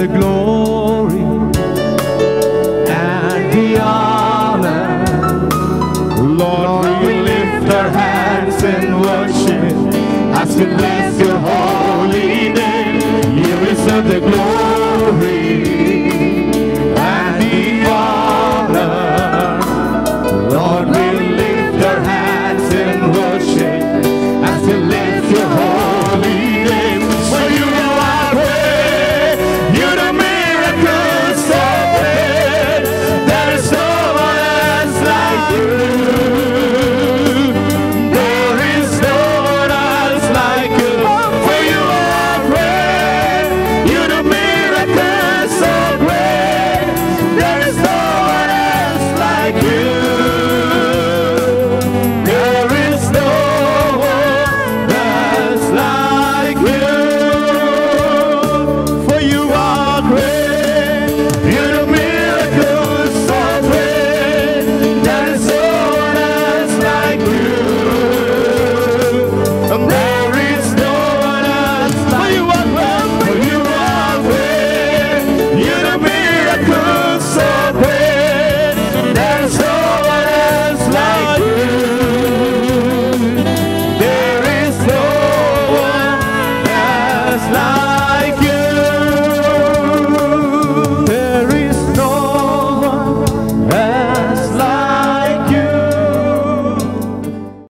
the glory and the honor. Lord, we lift our hands in worship as we bless your holy name. You deserve the glory